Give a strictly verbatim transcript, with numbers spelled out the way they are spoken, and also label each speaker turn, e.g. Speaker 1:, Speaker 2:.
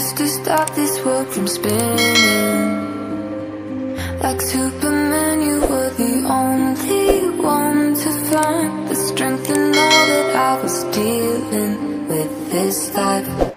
Speaker 1: used to stop this world from spinning. Like Superman, you were the only one to find the strength in all that I was dealing with this life.